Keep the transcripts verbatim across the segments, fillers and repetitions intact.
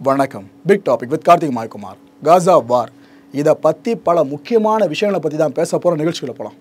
வணக்கம். Big topic with Karthik Maikumar. Gaza war இதை பற்றி பல முக்கியமான விஷயங்களை பற்றி தான் பேச போகிற நிகழ்ச்சிகளை போகலாம்.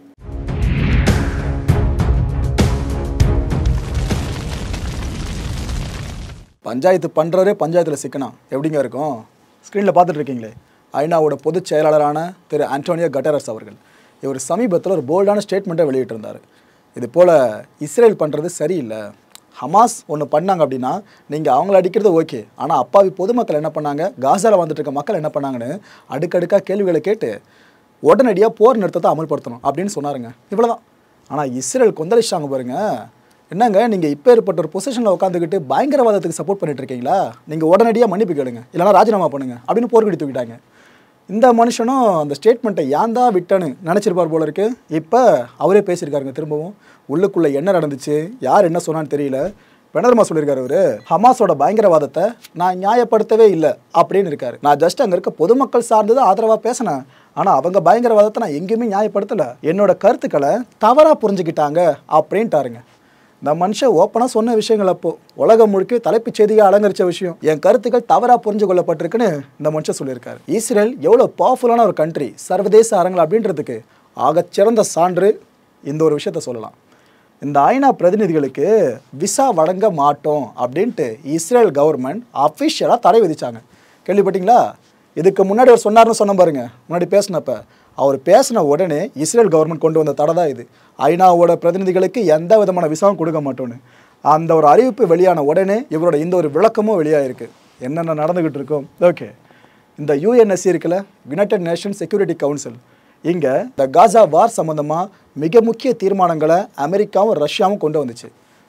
பஞ்சாயத்து பண்ணுறவரே பஞ்சாயத்தில் சிக்கனா எப்படிங்க இருக்கும்? ஸ்க்ரீனில் பார்த்துட்டு இருக்கீங்களே, ஐநாவோட பொதுச் செயலாளரான திரு ஆண்டோனியோ கட்டரஸ் அவர்கள் இவர் சமீபத்தில் ஒரு போல்டான ஸ்டேட்மெண்ட்டை வெளியிட்டிருந்தார். இது போல் இஸ்ரேல் பண்ணுறது சரியில்லை, ஹமாஸ் ஒன்று பண்ணாங்க அப்படின்னா நீங்கள் அவங்கள அடிக்கிறது ஓகே, ஆனால் அப்பாவி பொதுமக்கள் என்ன பண்ணாங்க, காசாவில் வந்துட்டு இருக்க மக்கள் என்ன பண்ணாங்கன்னு அடுக்கடுக்காக கேள்விகளை கேட்டு உடனடியாக போர் நிறுத்தத்தை அமல்படுத்தணும் அப்படின்னு சொன்னாருங்க. இவ்வளோதான். ஆனால் இஸ்ரேல் கொந்தளிச்சாங்க பாருங்க. என்னங்க நீங்கள் இப்போ ஏற்பட்ட ஒரு பொசிஷனில் உட்காந்துக்கிட்டு பயங்கரவாதத்துக்கு சப்போர்ட் பண்ணிட்டு இருக்கீங்களா, நீங்கள் உடனடியாக மன்னிப்பு கேளுங்க, இல்லைனா ராஜினாமா பண்ணுங்க அப்படின்னு போர்க்கடி தூக்கிட்டாங்க. இந்த மனுஷனும் அந்த ஸ்டேட்மெண்ட்டை ஏன் தான் விட்டேன்னு நினச்சிருப்பார் போல இருக்கு. இப்போ அவரே பேசியிருக்காருங்க. திரும்பவும் உள்ளுக்குள்ளே என்ன நடந்துச்சு, யார் என்ன சொன்னான்னு தெரியல. பெனர்மா சொல்லியிருக்காரு, அவர் ஹமாஸோட பயங்கரவாதத்தை நான் நியாயப்படுத்தவே இல்லை அப்படின்னு இருக்காரு. நான் ஜஸ்ட் அங்கே இருக்க பொதுமக்கள் சார்ந்து தான் ஆதரவாக பேசினேன், ஆனால் அவங்க பயங்கரவாதத்தை நான் எங்கேயுமே நியாயப்படுத்தலை, என்னோட கருத்துக்களை தவறாக புரிஞ்சுக்கிட்டாங்க அப்படின்ட்டாருங்க. இந்த மனுஷன் ஓப்பனாக சொன்ன விஷயங்கள் அப்போ உலகம் முழுக்க தலைப்புச் செய்தியாக அலங்கரித்த விஷயம், என் கருத்துக்கள் தவறாக புரிஞ்சு கொள்ளப்பட்டிருக்குன்னு இந்த மனுஷன் சொல்லியிருக்காரு. இஸ்ரேல் எவ்வளோ பவர்ஃபுல்லான ஒரு கண்ட்ரி, சர்வதேச அரங்கில் அப்படின்றதுக்கு ஆகச்சிறந்த சான்று இந்த ஒரு விஷயத்த சொல்லலாம். இந்த ஐநா பிரதிநிதிகளுக்கு விசா வழங்க மாட்டோம் அப்படின்ட்டு இஸ்ரேல் கவர்மெண்ட் அஃபிஷியலாக தடை விதிச்சாங்க. கேள்விப்பட்டீங்களா? இதுக்கு முன்னாடி அவர் சொன்னார்னு சொன்ன பாருங்க, முன்னாடி பேசினப்ப அவர் பேசின உடனே இஸ்ரேல் கவர்மெண்ட் கொண்டு வந்த தடை தான் இது. ஐநாவோட பிரதிநிதிகளுக்கு எந்த விதமான விசாவும் கொடுக்க மாட்டோன்னு அந்த ஒரு அறிவிப்பு வெளியான உடனே இவரோட இந்த ஒரு விளக்கமும் வெளியாகிருக்கு. என்னென்ன நடந்துக்கிட்டு இருக்கோம். ஓகே, இந்த யூஎன்எஸ்சி இருக்குல்ல, யுனைடெட் நேஷன் செக்யூரிட்டி கவுன்சில், இங்கே இந்த காசா வார் சம்மந்தமாக மிக முக்கிய தீர்மானங்களை அமெரிக்காவும் ரஷ்யாவும் கொண்டு வந்துச்சு.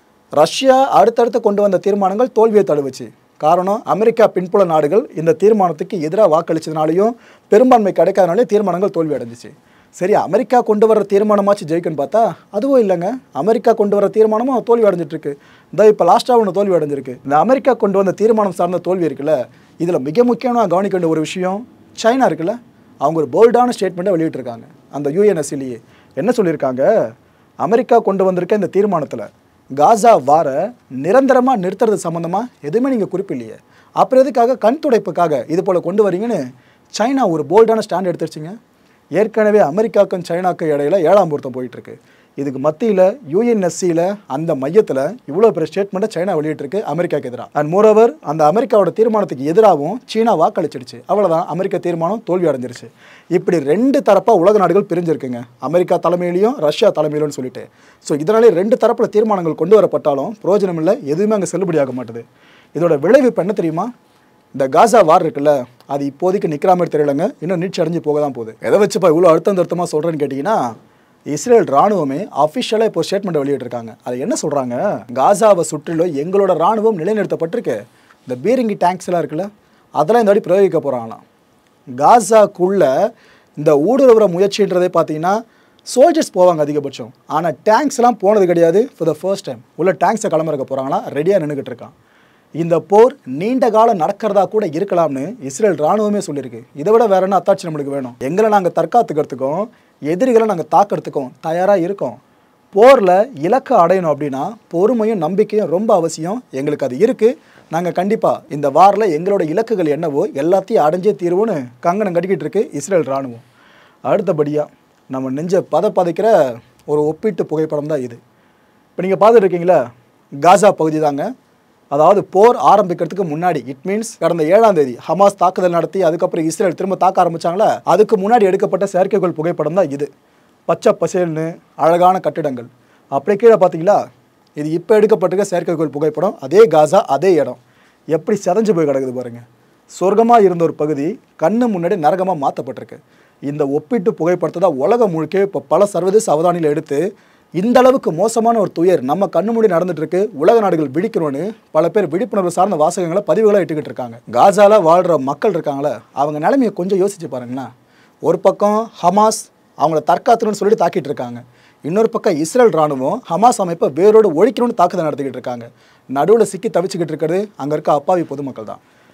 ரஷ்யா அடுத்தடுத்து கொண்டு வந்த தீர்மானங்கள் தோல்வியை தழுவுச்சு. காரணம், அமெரிக்கா பின்புல நாடுகள் இந்த தீர்மானத்துக்கு எதிராக வாக்களிச்சதுனாலையும் பெரும்பான்மை கிடைக்காதனாலையும் தீர்மானங்கள் தோல்வி அடைஞ்சிச்சு. சரி, அமெரிக்கா கொண்டு வர தீர்மானமாச்சு ஜெயிக்குன்னு பார்த்தா அதுவும் இல்லைங்க. அமெரிக்கா கொண்டு வர தீர்மானமும் தோல்வி அடைஞ்சிட்ருக்கு. இந்த இப்போ லாஸ்ட்டாக ஒன்று தோல்வி அடைஞ்சிருக்கு. இந்த அமெரிக்கா கொண்டு வந்த தீர்மானம் சார்ந்த தோல்வி இருக்குல்ல, இதில் மிக முக்கியமாக கவனிக்க வேண்டிய ஒரு விஷயம், சைனா இருக்குல்ல, அவங்க ஒரு போல்டான ஸ்டேட்மெண்ட்டை வெளியிட்டிருக்காங்க. அந்த யூஎன்எஸ்சிலேயே என்ன சொல்லியிருக்காங்க, அமெரிக்கா கொண்டு வந்திருக்க இந்த தீர்மானத்தில் காசா வார நிரந்தரமாக நிறுத்துறது சம்மந்தமாக எதுவுமே நீங்கள் குறிப்பில்லையே, அப்புறம் எதுக்காக கண் துடைப்புக்காக இது போல் கொண்டு வரீங்கன்னு சைனா ஒரு போல்டான ஸ்டாண்ட் எடுத்துருச்சுங்க. ஏற்கனவே அமெரிக்காவுக்கும் சைனாக்கும் இடையில ஏழாம் பொருத்தம் போயிட்டுருக்கு. இதுக்கு மத்தியில் யூஎன்எஸ்சியில் அந்த மையத்தில் இவ்வளோ பெரிய ஸ்டேட்மெண்ட்டை சைனா வெளியிட்டிருக்கு அமெரிக்காவுக்கு எதிராக. அண்ட் மோரோவர் அந்த அமெரிக்காவோட தீர்மானத்துக்கு எதிராகவும் சீனா வாக்களிச்சிடுச்சு. அவ்வளோதான், அமெரிக்க தீர்மானம் தோல்வி அடைஞ்சிருச்சு. இப்படி ரெண்டு தரப்பாக உலக நாடுகள் பிரிஞ்சிருக்குங்க, அமெரிக்கா தலைமையிலையும் ரஷ்யா தலைமையிலும் சொல்லிட்டு. ஸோ இதனாலே ரெண்டு தரப்பில் தீர்மானங்கள் கொண்டு வரப்பட்டாலும் பிரயோஜனம் இல்லை, எதுவுமே அங்கே செல்லுபடியாக மாட்டுது. இதோட விளைவிப்பு என்ன தெரியுமா? இந்த காசா வார் இருக்குல்ல, அது இப்போதைக்கு நிற்கிற மாதிரி தெரியலங்க, இன்னும் நீட்சி அடைஞ்சு போக தான் போகுது. எதை வச்சுப்பா இவ்வளோ அழுத்தம் திருத்தமாக சொல்கிறேன்னு கேட்டிங்கன்னா, இஸ்ரேல் ராணுவமே அஃபிஷியலாக இப்போ ஸ்டேட்மெண்ட் வெளியிட்டிருக்காங்க. அது என்ன சொல்கிறாங்க, காசாவை சுற்றிலும் எங்களோட ராணுவம் நிலைநிறுத்தப்பட்டிருக்கு, இந்த பீரங்கி டேங்க்ஸ் எல்லாம் இருக்குல்ல, அதெல்லாம் இந்த வாட்டி பிரயோகிக்க போகிறாங்களாம். காசாக்குள்ளே இந்த ஊடுருவுற முயற்சின்றதே பார்த்தீங்கன்னா சோல்ஜர்ஸ் போவாங்க அதிகபட்சம், ஆனால் டேங்க்ஸ்லாம் போனது கிடையாது. ஃபார் த ஃபர்ஸ்ட் டைம் உள்ள டேங்க்ஸை கிளம்புறக்க போகிறாங்களாம், ரெடியாக நின்றுக்கிட்டு இருக்கான். இந்த போர் நீண்ட காலம் நடக்கிறதா கூட இருக்கலாம்னு இஸ்ரேல் ராணுவமே சொல்லியிருக்கு. இதை விட வேற என்ன அத்தாட்சி நம்மளுக்கு வேணும்? எங்களை நாங்கள் தற்காத்துக்கிறதுக்கும் எதிரிகளை நாங்கள் தாக்கிறதுக்கும் தயாராக இருக்கோம். போரில் இலக்கை அடையணும் அப்படின்னா பொறுமையும் நம்பிக்கையும் ரொம்ப அவசியம். எங்களுக்கு அது இருக்குது. நாங்கள் கண்டிப்பாக இந்த வாரில் எங்களோட இலக்குகள் என்னவோ எல்லாத்தையும் அடைஞ்சே தீர்வோன்னு கங்கணம் கட்டிக்கிட்டு இருக்கு இஸ்ரேல் ராணுவம். அடுத்தபடியாக நம்ம நெஞ்ச பத பதைக்கிற ஒரு ஒப்பீட்டு புகைப்படம் தான் இது. இப்போ நீங்கள் பார்த்துட்டு இருக்கீங்களா, காசா பகுதி தாங்க. அதாவது போர் ஆரம்பிக்கிறதுக்கு முன்னாடி, இட் மீன்ஸ் கடந்த ஏழாம் தேதி ஹமாஸ் தாக்குதல் நடத்தி அதுக்கப்புறம் இஸ்ரேல் திரும்ப தாக்க ஆரம்பிச்சாங்களா, அதுக்கு முன்னாடி எடுக்கப்பட்ட செயற்கைக்கோள் புகைப்படம் தான் இது. பச்சை பசேல்னு அழகான கட்டிடங்கள். அப்படியே கீழே பார்த்தீங்களா, இது இப்போ எடுக்கப்பட்டிருக்க செயற்கைக்கோள் புகைப்படம். அதே காசா, அதே இடம் எப்படி செதஞ்சு போய் கிடக்குது பாருங்கள். சொர்க்கமாக இருந்த ஒரு பகுதி கண்ணு முன்னாடி நரகமாக மாற்றப்பட்டிருக்கு. இந்த ஒப்பீட்டு புகைப்படத்தை தான் உலகம் முழுக்க இப்போ பல சர்வதேச அவதானியில் எடுத்து இந்த அளவுக்கு மோசமான ஒரு துயர் நம்ம கண்ணு மூடி நடந்துட்டு இருக்கு, உலக நாடுகள் விழிக்கணும்னு பல பேர் விழிப்புணர்வு சார்ந்த வாசகங்களை பதிவுகளாக இட்டுக்கிட்டு இருக்காங்க. காசால வாழ்கிற மக்கள் இருக்காங்களே, அவங்க நிலைமையை கொஞ்சம் யோசிச்சு பாருங்களேன். ஒரு பக்கம் ஹமாஸ் அவங்கள தற்காத்துணும்னு சொல்லிட்டு தாக்கிட்டு இருக்காங்க, இன்னொரு பக்கம் இஸ்ரேல் ராணுவம் ஹமாஸ் அமைப்பை வேரோடு ஒழிக்கணும்னு தாக்குதல் நடத்திக்கிட்டு இருக்காங்க. நடுவில் சிக்கி தவிச்சுக்கிட்டு இருக்கிறது அங்கே இருக்க அப்பாவி பொதுமக்கள் தான்.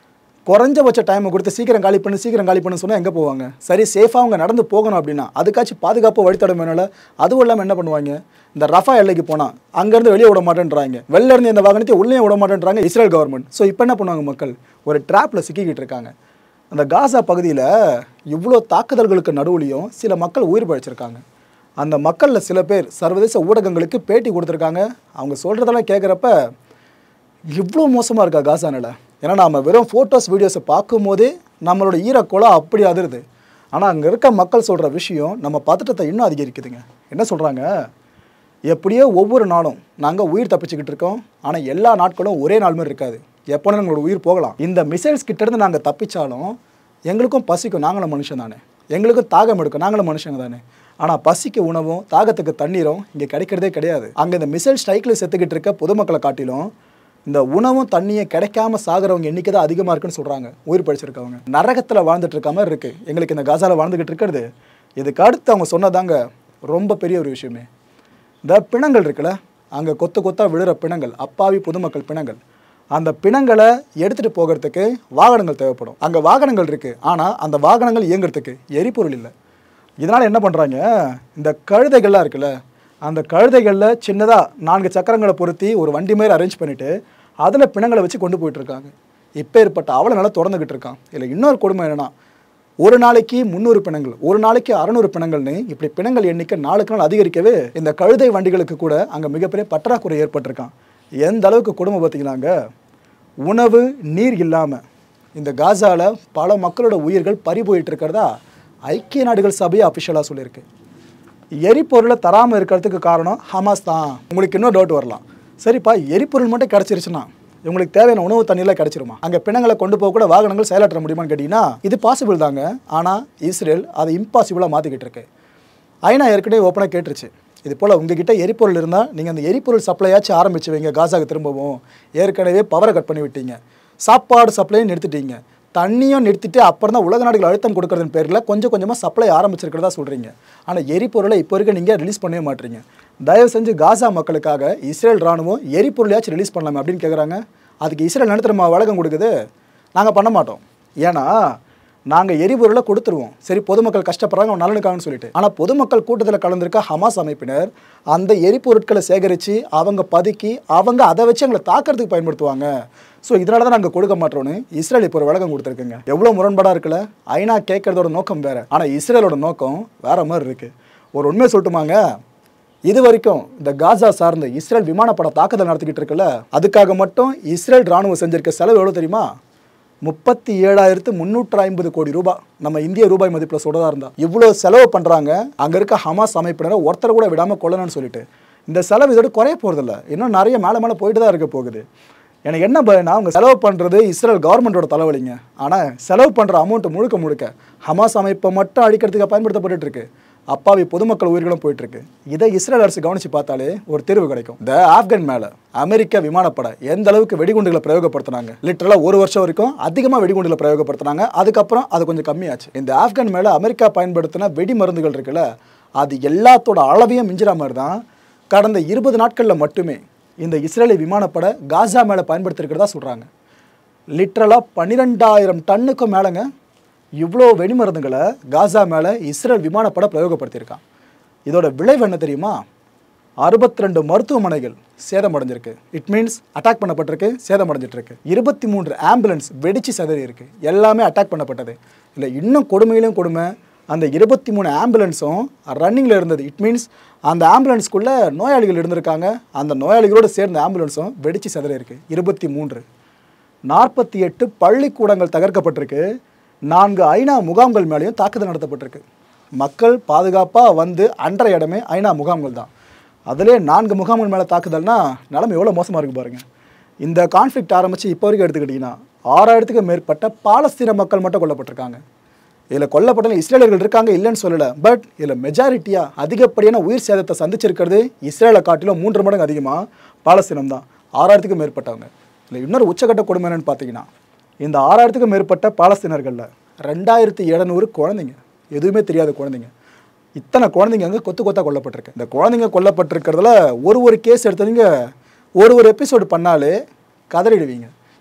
குறைஞ்சபட்ச டைமை கொடுத்து சீக்கிரம் காலி பண்ணு சீக்கிரம் காலி பண்ணு சொன்னால் எங்கே போவாங்க? சரி சேஃபாக அவங்க நடந்து போகணும் அப்படின்னா அதுக்காச்சும் பாதுகாப்பு வழித்தடம் வேணும்ல. அதுவும் இல்லாமல் என்ன பண்ணுவாங்க? இந்த ரஃபா எல்லைக்கு போனால் அங்கேருந்து வெளியே விட மாட்டேன்றாங்க, வெளில இருந்து இந்த வாகனத்தை உள்ளே விட மாட்டேன்றாங்க இஸ்ரேல் கவர்மெண்ட். ஸோ இப்போ என்ன பண்ணுவாங்க? மக்கள் ஒரு ட்ராப்பில் சிக்கிக்கிட்டு இருக்காங்க. அந்த காசா பகுதியில் இவ்வளோ தாக்குதல்களுக்கு நடுவுலையும் சில மக்கள் உயிர் பழிச்சிருக்காங்க. அந்த மக்களில் சில பேர் சர்வதேச ஊடகங்களுக்கு பேட்டி கொடுத்துருக்காங்க. அவங்க சொல்கிறதெல்லாம் கேட்குறப்ப இவ்வளோ மோசமாக இருக்கா காசா நிலை? ஏன்னா நாம் வெறும் ஃபோட்டோஸ் வீடியோஸை பார்க்கும்போதே நம்மளோட ஈரக்குளம் அப்படி அதிருது. ஆனால் அங்கே இருக்க மக்கள் சொல்கிற விஷயம் நம்ம பதட்டத்தை இன்னும் அதிகரிக்குதுங்க. என்ன சொல்கிறாங்க? எப்படியோ ஒவ்வொரு நாளும் நாங்கள் உயிர் தப்பிச்சுக்கிட்டு இருக்கோம், ஆனால் எல்லா நாட்களும் ஒரே நாள் மாதிரி இருக்காது, எப்போனா எங்களோட உயிர் போகலாம். இந்த மிசைல்ஸ் கிட்டேருந்து நாங்கள் தப்பிச்சாலும் எங்களுக்கும் பசிக்கும், நாங்களும் மனுஷன் தானே, எங்களுக்கும் தாகம் எடுக்கும், நாங்களும் மனுஷங்க தானே. ஆனால் பசிக்கு உணவும் தாகத்துக்கு தண்ணீரும் இங்கே கிடைக்கிறதே கிடையாது. அங்கே இந்த மிசைல் ஸ்ட்ரைக்கில் செத்துக்கிட்டு இருக்க பொதுமக்களை காட்டிலும் இந்த உணவும் தண்ணியை கிடைக்காம சாகிறவங்க எண்ணிக்கை தான் அதிகமாக இருக்குன்னு சொல்கிறாங்க உயிர் பழிச்சிருக்கவங்க. நரகத்தில் வாழ்ந்துட்டு இருக்க மாதிரி இருக்குது எங்களுக்கு இந்த காசாவில் வாழ்ந்துக்கிட்டு இருக்கிறது. இதுக்கு அடுத்து அவங்க சொன்னதாங்க ரொம்ப பெரிய ஒரு விஷயமே. இந்த பிணங்கள் இருக்குல்ல, அங்கே கொத்து கொத்தாக விழுற பிணங்கள், அப்பாவி பொதுமக்கள் பிணங்கள், அந்த பிணங்களை எடுத்துகிட்டு போகிறதுக்கு வாகனங்கள் தேவைப்படும். அங்கே வாகனங்கள் இருக்குது, ஆனால் அந்த வாகனங்கள் இயங்குறதுக்கு எரிபொருள் இல்லை. இதனால் என்ன பண்ணுறாங்க? இந்த கழுதைகள்லாம் இருக்குல்ல, அந்த கழுதைகளில் சின்னதாக நான்கு சக்கரங்களை பொருத்தி ஒரு வண்டி மாதிரி அரேஞ்ச் பண்ணிவிட்டு அதில் பிணங்களை வச்சு கொண்டு போயிட்டுருக்காங்க. இப்போ ஏற்பட்ட அவ்வளோ நல்லா தொடர்ந்துக்கிட்டு இருக்கான். இல்லை இன்னொரு கொடுமை என்னென்னா, ஒரு நாளைக்கு முந்நூறு பிணங்கள், ஒரு நாளைக்கு அறநூறு பிணங்கள்னு இப்படி பிணங்கள் எண்ணிக்கை நாளுக்கு நாள் அதிகரிக்கவே இந்த கழுதை வண்டிகளுக்கு கூட அங்கே மிகப்பெரிய பற்றாக்குறை ஏற்பட்டிருக்கான். எந்த அளவுக்கு கொடுமை பார்த்தீங்கன்னாங்க, உணவு நீர் இல்லாமல் இந்த காசாவில் பல மக்களோட உயிர்கள் பறி போயிட்டு இருக்கிறதா ஐக்கிய நாடுகள் சபையை அஃபிஷியலாக சொல்லியிருக்கு. எரிபொருளை தராமல் இருக்கிறதுக்கு காரணம் ஹமாஸ் தான். உங்களுக்கு இன்னும் டவுட் வரலாம், சரிப்பா எரிபொருள் மட்டும் கிடச்சிருச்சுன்னா உங்களுக்கு தேவையான உணவு தண்ணியெல்லாம் கிடச்சிருமா? அங்கே பிணங்களை கொண்டு போக கூட வாகனங்கள் செயலாற்ற முடியுமான்னு கேட்டிங்கன்னா இது பாசிபிள் தாங்க. ஆனால் இஸ்ரேல் அதை இம்பாசிபிளாக மாற்றிக்கிட்டு இருக்கு. ஐநா ஏற்கனவே ஓப்பனாக கேட்டுருச்சு, இது போல் உங்ககிட்ட எரிபொருள் இருந்தால் நீங்கள் அந்த எரிபொருள் சப்ளையாச்சும் ஆரம்பிச்சு வைங்க காசாவுக்கு திரும்பவும். ஏற்கனவே பவரை கட் பண்ணி விட்டீங்க, சாப்பாடு சப்ளையும் நிறுத்திட்டீங்க, தண்ணியும் நிறுத்திட்டு அப்புறம் தான் உலக நாடுகள் அழுத்தம் கொடுக்கறதுன்னு பேரில் கொஞ்சம் கொஞ்சமாக சப்ளை ஆரம்பிச்சிருக்கிறதா சொல்கிறீங்க. ஆனால் எரிபொருளை இப்போ இருக்க நீங்கள் ரிலீஸ் பண்ணவே மாட்டீங்க. தயவு செஞ்சு காசா மக்களுக்காக இஸ்ரேல் ராணுவம் எரிபொருளையாச்சும் ரிலீஸ் பண்ணலாமே அப்படின்னு கேட்குறாங்க. அதுக்கு இஸ்ரேல் நடத்துகிற வழக்கம் கொடுக்குது, நாங்கள் பண்ண மாட்டோம், ஏன்னா நாங்கள் எரிபொருளை கொடுத்துருவோம். சரி பொதுமக்கள் கஷ்டப்படுறாங்க அவன் நலனுக்காகன்னு சொல்லிட்டு. ஆனால் பொதுமக்கள் கூட்டத்தில் கலந்துருக்க ஹமாஸ் அமைப்பினர் அந்த எரிபொருட்களை சேகரித்து அவங்க பதுக்கி அவங்க அதை வச்சு எங்களை தாக்கிறதுக்கு பயன்படுத்துவாங்க. ஸோ இதனால தான் நாங்கள் கொடுக்க மாட்டோன்னு இஸ்ரேல் இப்போ ஒரு வழக்கம் கொடுத்துருக்குங்க. எவ்வளோ முரண்பாடாக இருக்குல்ல. ஐநா கேட்கறதோட நோக்கம் வேறு, ஆனால் இஸ்ரேலோட நோக்கம் வேறு மாதிரி இருக்குது. ஒரு உண்மையை சொல்லட்டுமாங்க, இது வரைக்கும் இந்த காசா சார்ந்து இஸ்ரேல் விமானப்பட தாக்குதல் நடத்திக்கிட்டு இருக்குல்ல, அதுக்காக மட்டும் இஸ்ரேல் ராணுவம் செஞ்சிருக்க செலவு எவ்வளோ தெரியுமா? முப்பத்தி ஏழாயிரத்து முந்நூற்று ஐம்பது கோடி ரூபாய். நம்ம இந்திய ரூபாய் மதிப்பில் சொல்கிறதா இருந்தால் இவ்வளோ செலவு பண்ணுறாங்க அங்கே இருக்க ஹமாஸ் அமைப்பினரை ஒருத்தரை கூட விடாமல் கொள்ளணும்னு சொல்லிட்டு. இந்த செலவு இதோட குறைய போகிறதில்ல, இன்னும் நிறைய மேலே மேலே போயிட்டு தான் இருக்க போகுது. எனக்கு என்ன பயனா, அவங்க செலவு பண்ணுறது இஸ்ரேல் கவர்மெண்ட்டோட தலைவலிங்க, ஆனால் செலவு பண்ணுற அமௌண்ட்டு முழுக்க முழுக்க ஹமாஸ் அமைப்பை மட்டும் அழிக்கிறதுக்கு பயன்படுத்தப்பட்டு இருக்கு. அப்பாவி பொதுமக்கள் உயிர்களும் போயிட்டுருக்கு. இதை இஸ்ரேல் அரசு கவனித்து பார்த்தாலே ஒரு தீர்வு கிடைக்கும். இந்த ஆப்கான் மேலே அமெரிக்க விமானப்படை எந்த அளவுக்கு வெடிகுண்டுகளை பிரயோகப்படுத்தினாங்க, லிட்டரலாக ஒரு வருஷம் வரைக்கும் அதிகமாக வெடிகுண்டுகளை பிரயோகப்படுத்தினாங்க. அதுக்கப்புறம் அது கொஞ்சம் கம்மியாச்சு. இந்த ஆப்கான் மேலே அமெரிக்கா பயன்படுத்தின வெடி மருந்துகள் இருக்குல்ல, அது எல்லாத்தோட அளவையும் மிஞ்சிற மாதிரி தான் கடந்த இருபது நாட்களில் மட்டுமே இந்த இஸ்ரேலி விமானப்படை காசா மேலே பயன்படுத்திருக்கிறதா சொல்கிறாங்க. லிட்டரலாக பன்னிரெண்டாயிரம் டன்னுக்கும் மேலேங்க இவ்வளோ வெடிமருந்துகளை காசா மேலே இஸ்ரேல் விமானப்படை பிரயோகப்படுத்தியிருக்கான். இதோட விளைவு என்ன தெரியுமா? அறுபத்தி ரெண்டு மருத்துவமனைகள் சேதமடைஞ்சிருக்கு. இட் மீன்ஸ் அட்டாக் பண்ணப்பட்டிருக்கு, சேதமடைஞ்சிட்ருக்கு. இருபத்தி மூன்று ஆம்புலன்ஸ் வெடிச்சு சதறி இருக்குது. எல்லாமே அட்டாக் பண்ணப்பட்டது. இல்லை இன்னும் கொடுமையிலும் கொடுமை, அந்த இருபத்தி மூணு ஆம்புலன்ஸும் ரன்னிங்கில் இருந்தது. இட் மீன்ஸ் அந்த ஆம்புலன்ஸ்குள்ளே நோயாளிகள் இருந்திருக்காங்க, அந்த நோயாளிகளோடு சேர்ந்த ஆம்புலன்ஸும் வெடிச்சு சதறி இருக்குது. இருபத்தி மூன்று நாற்பத்தி எட்டு பள்ளிக்கூடங்கள் தகர்க்கப்பட்டிருக்கு. நான்கு ஐநா முகாம்கள் மேலேயும் தாக்குதல் நடத்தப்பட்டிருக்கு. மக்கள் பாதுகாப்பாக வந்து அன்றைய இடமே ஐநா முகாம்கள் தான். அதிலே நான்கு முகாம்கள் மேலே தாக்குதல்னா நிலைமை எவ்வளோ மோசமாக இருக்குது பாருங்கள். இந்த கான்ஃப்ளிக்ட் ஆரம்பித்து இப்போ வரைக்கும் எடுத்துக்கிட்டிங்கன்னா ஆறாயிரத்துக்கு மேற்பட்ட பாலஸ்தீன மக்கள் மட்டும் கொல்லப்பட்டிருக்காங்க. இதில் கொல்லப்பட்ட இஸ்ரேலர்கள் இருக்காங்க, இல்லைன்னு சொல்லலை. பட் இதில் மெஜாரிட்டியாக அதிகப்படியான உயிர் சேதத்தை சந்திச்சிருக்கிறது இஸ்ரேலை காட்டிலும் மூன்று மடங்கு அதிகமாக பாலஸ்தீனம் தான். ஆறாயிரத்துக்கும் மேற்பட்டவங்க. இல்லை இன்னொரு உச்சக்கட்ட கொடுமை என்னன்னு பார்த்தீங்கன்னா, இந்த ஆறாயிரத்துக்கும் மேற்பட்ட பாலஸ்தீனர்களில் ரெண்டாயிரத்தி எழுநூறு குழந்தைங்க, எதுவுமே தெரியாத குழந்தைங்க. இத்தனை குழந்தைங்க அங்கே கொத்து கொத்தாக கொல்லப்பட்டிருக்கு. இந்த குழந்தைங்க கொல்லப்பட்டிருக்கிறதுல ஒரு ஒரு கேஸ் எடுத்தவங்க ஒரு ஒரு எபிசோடு பண்ணாலே கதறிடுவீங்க.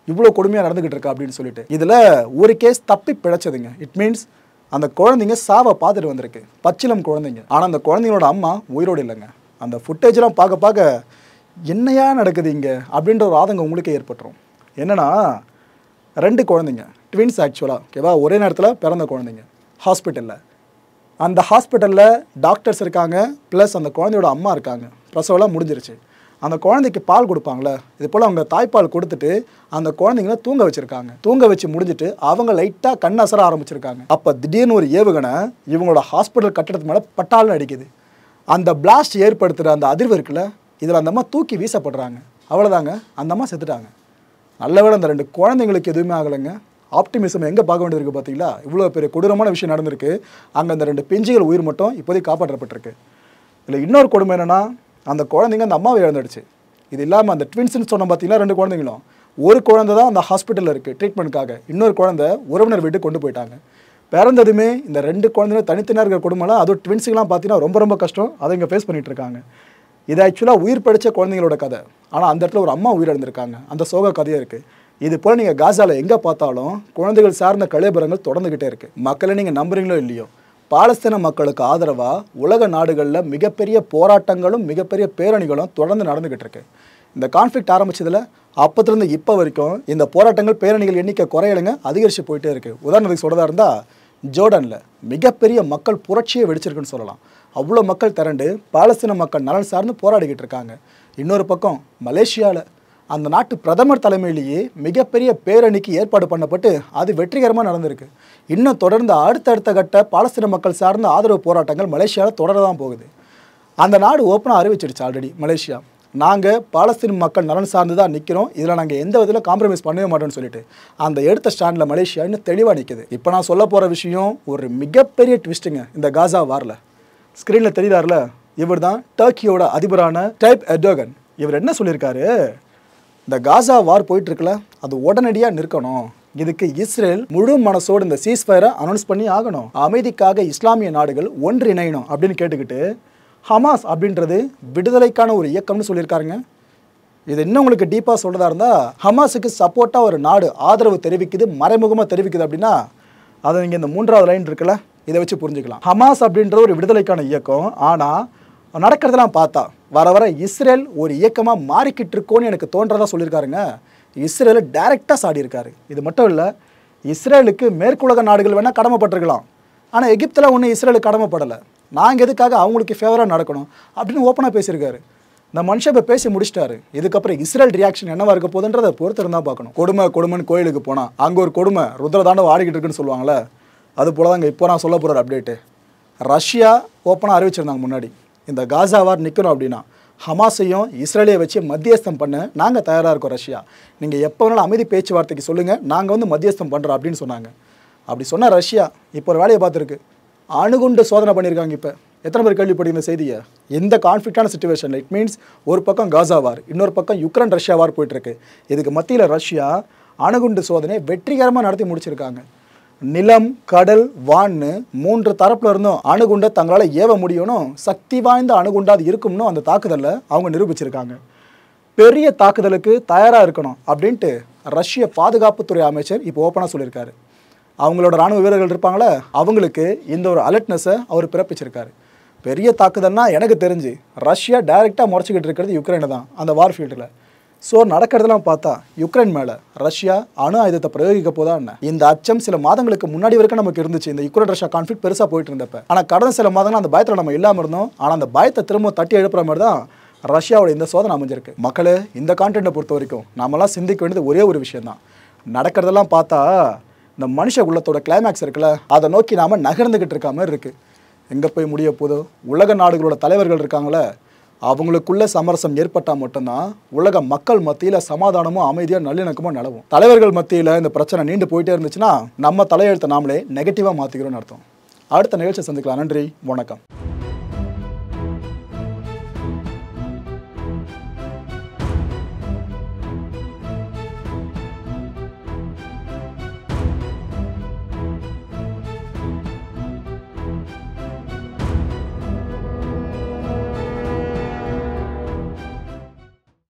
இவ்வளோ கொடுமையாக நடந்துக்கிட்டு இருக்கா அப்படின்னு சொல்லிட்டு. இதில் ஒரு கேஸ் தப்பி பிழைச்சதுங்க. இட் மீன்ஸ் அந்த குழந்தைங்க சாவை பார்த்துட்டு வந்திருக்கு, பச்சிலம் குழந்தைங்க. ஆனால் அந்த குழந்தைங்களோட அம்மா உயிரோடு இல்லைங்க. அந்த ஃபுட்டேஜெலாம் பார்க்க பார்க்க என்னையா நடக்குது இங்கே அப்படின்ற ஒரு ஆதங்கம் உங்களுக்கே ஏற்பட்டுரும். என்னென்னா ரெண்டு குழந்தைங்க ட்வின்ஸ் ஆக்சுவலாக, ஓகேவா, ஒரே நேரத்தில் பிறந்த குழந்தைங்க ஹாஸ்பிட்டலில். அந்த ஹாஸ்பிட்டலில் டாக்டர்ஸ் இருக்காங்க, ப்ளஸ் அந்த குழந்தையோட அம்மா இருக்காங்க. பிரசவெல்லாம் முடிஞ்சிருச்சு. அந்த குழந்தைக்கு பால் கொடுப்பாங்களே, இது போல் அவங்க தாய்ப்பால் கொடுத்துட்டு அந்த குழந்தைங்கள தூங்க வச்சுருக்காங்க. தூங்க வச்சு முடிஞ்சுட்டு அவங்க லைட்டாக கண் அசர ஆரம்பிச்சிருக்காங்க. அப்போ திடீர்னு ஒரு ஏவுகணை இவங்களோட ஹாஸ்பிட்டல் கட்டடத்து மேலே பட்டால்னு அடிக்குது. அந்த பிளாஸ்ட் ஏற்படுத்துகிற அந்த அதிர்வு இருக்குல்ல, இதில் அந்த அம்மா தூக்கி வீசப்படுறாங்க. அவ்வளோதாங்க, அந்த அம்மா செத்துட்டாங்க. நல்லவேளை அந்த ரெண்டு குழந்தைங்களுக்கு எதுவுமே ஆகலைங்க. ஆப்டிமிசம் எங்கே பார்க்க வேண்டியது இருக்குது பார்த்தீங்களா? இவ்வளோ பெரிய கொடூரமான விஷயம் நடந்திருக்கு. அங்கே அந்த ரெண்டு பிஞ்சுகள் உயிர் மட்டும் இப்போதைக்கு காப்பாற்றப்பட்டிருக்கு. இதில் இன்னொரு கொடுமை என்னென்னா, அந்த குழந்தைங்க அந்த அம்மாவை இழந்துடுச்சு. இது இல்லாமல் அந்த ட்வின்ஸ்ன்னு சொன்ன பார்த்தீங்கன்னா ரெண்டு குழந்தைங்களும், ஒரு குழந்தை தான் அந்த ஹாஸ்பிட்டலில் இருக்குது ட்ரீட்மெண்ட்டுக்காக, இன்னொரு குழந்தை உறவினர் வீட்டுக்கு கொண்டு போயிட்டாங்க. பிறந்ததுமே இந்த ரெண்டு குழந்தைங்க தனித்தனியாக இருக்கிற குடும்பம்லாம், அதுவும் ட்வின்ஸுக்கெலாம் பார்த்தீங்கன்னா ரொம்ப ரொம்ப கஷ்டம். அதை இங்கே ஃபேஸ் பண்ணிகிட்டு இருக்காங்க. இது ஆக்சுவலாக உயிர் படித்த குழந்தைங்களோட கதை. ஆனால் அந்த இடத்துல ஒரு அம்மா உயிரிழந்திருக்காங்க. அந்த சோக கதையாக இருக்குது. இது போல் நீங்கள் காசாவில் எங்கே பார்த்தாலும் குழந்தைகள் சார்ந்த கலைபரங்கள் தொடர்ந்துக்கிட்டே இருக்குது. மக்களை நீங்கள் நம்புறீங்களோ இல்லையோ, பாலஸ்தீன மக்களுக்கு ஆதரவாக உலக நாடுகளில் மிகப்பெரிய போராட்டங்களும் மிகப்பெரிய பேரணிகளும் தொடர்ந்து நடந்துக்கிட்டு இருக்கு. இந்த கான்ஃப்ளிக்ட் ஆரம்பிச்சதில் அப்போத்துலேருந்து இப்போ வரைக்கும் இந்த போராட்டங்கள் பேரணிகள் எண்ணிக்கை குறையலைங்க, அதிகரித்து போயிட்டே இருக்குது. உதாரணத்துக்கு சொல்கிறதா இருந்தால், ஜோர்டனில் மிகப்பெரிய மக்கள் புரட்சியை வெடிச்சிருக்குன்னு சொல்லலாம். அவ்வளோ மக்கள் திரண்டு பாலஸ்தீன மக்கள் நலன் சார்ந்து போராடிக்கிட்டு இருக்காங்க. இன்னொரு பக்கம் மலேசியாவில் அந்த நாட்டு பிரதமர் தலைமையிலேயே மிகப்பெரிய பேரணிக்கு ஏற்பாடு பண்ணப்பட்டு அது வெற்றிகரமாக நடந்திருக்கு. இன்னும் தொடர்ந்து அடுத்தடுத்த கட்ட பாலஸ்தீன மக்கள் சார்ந்த ஆதரவு போராட்டங்கள் மலேசியாவில் தொடர தான் போகுது. அந்த நாடு ஓப்பனாக அறிவிச்சிடுச்சு ஆல்ரெடி. மலேசியா, நாங்கள் பாலஸ்தீன மக்கள் நலன் சார்ந்து தான் நிற்கிறோம், இதில் நாங்கள் எந்த விதத்தில் காம்ப்ரமைஸ் பண்ணவே மாட்டோம்னு சொல்லிட்டு அந்த எடுத்த ஸ்டாண்டில் மலேசியா இன்னும் தெளிவாக நிற்குது. இப்போ நான் சொல்ல போகிற விஷயம் ஒரு மிகப்பெரிய ட்விஸ்ட்டுங்க. இந்த காசா வாரில் ஸ்க்ரீனில் தெரியுறாருல, இவர் தான் டர்க்கியோட அதிபரான டைப் எர்டோகன். இவர் என்ன சொல்லியிருக்காரு, இந்த காசா வார் போயிட்டுருக்குல்ல, அது உடனடியாக நிற்கணும், இதுக்கு இஸ்ரேல் முழு மனசோடு இந்த சீஸ்ஃபயரை அனௌன்ஸ் பண்ணி ஆகணும், அமைதிக்காக இஸ்லாமிய நாடுகள் ஒன்று இணையணும் அப்படின்னு கேட்டுக்கிட்டு ஹமாஸ் அப்படின்றது விடுதலைக்கான ஒரு இயக்கம்னு சொல்லியிருக்காருங்க. இது இன்னும் உங்களுக்கு டீப்பாக சொல்கிறதா இருந்தால், ஹமாஸுக்கு சப்போர்ட்டாக ஒரு நாடு ஆதரவு தெரிவிக்குது, மறைமுகமாக தெரிவிக்குது அப்படின்னா அதை நீங்கள் இந்த மூன்றாவது லைன் இருக்குல்ல, இதை வச்சு புரிஞ்சுக்கலாம். ஹமாஸ் அப்படின்ற ஒரு விடுதலைக்கான இயக்கம், ஆனால் நடக்கிறதெல்லாம் பார்த்தா வர வர இஸ்ரேல் ஒரு இயக்கமாக மாறிக்கிட்டு இருக்கோன்னு எனக்கு தோன்றதா சொல்லியிருக்காருங்க. இஸ்ரேலை டைரெக்டாக சாடியிருக்காரு. இது மட்டும் இல்லை, இஸ்ரேலுக்கு மேற்குலக நாடுகள் வேணால் கடமைப்பட்டிருக்கலாம், ஆனால் எகிப்தில் ஒன்றும் இஸ்ரேலுக்கு கடமைப்படலை. நாங்கள் எதுக்காக அவங்களுக்கு ஃபேவராக நடக்கணும் அப்படின்னு ஓப்பனாக பேசியிருக்காரு. இந்த மனுஷன் இப்போ பேசி முடிச்சிட்டாரு. இதுக்கப்புறம் இஸ்ரேல் ரியாக்ஷன் என்னவா இருக்க போதுன்றதை பொறுத்து இருந்தால் பார்க்கணும். கொடுமை கொடுமைன்னு கோயிலுக்கு போனால் அங்கே ஒரு கொடுமை ருத்ரதாண்டவம் ஆடிக்கிட்டு இருக்குன்னு சொல்லுவாங்களே, அது போல தாங்க இப்போ நான் சொல்ல போகிற அப்டேட்டு. ரஷ்யா ஓப்பனாக அறிவிச்சிருந்தாங்க முன்னாடி, இந்த காசா வார் நிற்கணும் அப்படின்னா ஹமாஸையும் இஸ்ரேலையை வச்சு மத்தியஸ்தம் பண்ண நாங்கள் தயாராக இருக்கோம். ரஷ்யா, நீங்கள் எப்போ வேணாலும் அமைதி பேச்சுவார்த்தைக்கு சொல்லுங்கள், நாங்கள் வந்து மத்தியஸ்தம் பண்ணுறோம் அப்படின்னு சொன்னாங்க. அப்படி சொன்ன ரஷ்யா இப்போ ஒரு வேலையை பார்த்துருக்கு. அணுகுண்டு சோதனை பண்ணியிருக்காங்க. இப்போ எத்தனை பேர் கேள்விப்படி இந்த செய்தியை? எந்த கான்ஃப்ளிக்டான சுச்சுவேஷனில், இட் மீன்ஸ் ஒரு பக்கம் காசா வார், இன்னொரு பக்கம் யுக்ரைன் ரஷ்யா வார் போயிட்டுருக்கு. இதுக்கு மத்தியில் ரஷ்யா அணுகுண்டு சோதனை வெற்றிகரமாக நடத்தி முடிச்சிருக்காங்க. நிலம், கடல், வான்னு மூன்று தரப்புல இருந்தும் அணுகுண்டை தங்களால் ஏவ முடியணும், சக்தி வாய்ந்த அணுகுண்டா அது இருக்கும்னு அந்த தாக்குதலில் அவங்க நிரூபிச்சிருக்காங்க. பெரிய தாக்குதலுக்கு தயாராக இருக்கணும் அப்படின்ட்டு ரஷ்ய பாதுகாப்புத்துறை அமைச்சர் இப்போ ஓப்பனாக சொல்லியிருக்காரு. அவங்களோட இராணுவ வீரர்கள் இருப்பாங்களே, அவங்களுக்கு இந்த ஒரு அலர்ட்னஸை அவர் பிறப்பிச்சிருக்காரு. பெரிய தாக்குதல்னா எனக்கு தெரிஞ்சு ரஷ்யா டைரெக்டாக முறைச்சிக்கிட்டு இருக்கிறது யுக்ரைனை தான், அந்த வார்ஃபீல்டில். ஸோ நடக்கிறதெல்லாம் பார்த்தா யுக்ரைன் மேலே ரஷ்யா அணு ஆயுதத்தை பிரயோகிக்க போதா என்ன? இந்த அச்சம் சில மாதங்களுக்கு முன்னாடி வரைக்கும் நமக்கு இருந்துச்சு, இந்த யுக்ரைன் ரஷ்யா கான்ஃப்ளிக்ட் பெருசாக போயிட்டு இருந்தப்ப. ஆனால் கடந்த சில மாதங்கள் அந்த பயத்தில் நம்ம இல்லாமல் இருந்தோம். ஆனால் அந்த பயத்தை திரும்ப தட்டி எழுப்புற மாதிரி தான் ரஷ்யாவோட இந்த சோதனை அமைஞ்சிருக்கு. மக்களே, இந்த கான்டென்ட்டை பொறுத்த வரைக்கும் நாமெல்லாம் சிந்திக்க வேண்டியது ஒரே ஒரு விஷயம் தான். நடக்கிறதெல்லாம் பார்த்தா இந்த மனுஷ உள்ளத்தோட கிளைமேக்ஸ் இருக்குல்ல, அதை நோக்கி நாம் நகர்ந்துக்கிட்டு இருக்க மாதிரி இருக்குது. எங்கே போய் முடிய போதோ? உலக நாடுகளோட தலைவர்கள் இருக்காங்களே, அவங்களுக்குள்ள சமரசம் ஏற்பட்டால் மட்டும்தான் உலக மக்கள் மத்தியில் சமாதானமும் அமைதியாக நல்லிணக்கமும் நிலவும். தலைவர்கள் மத்தியில் இந்த பிரச்சனை நீண்டு போயிட்டே இருந்துச்சுன்னா நம்ம தலையெழுத்தை நாமளே நெகட்டிவாக மாற்றிக்கிறோம்னு அர்த்தம். அடுத்த நிகழ்ச்சியை சந்திக்கலாம். நன்றி, வணக்கம்.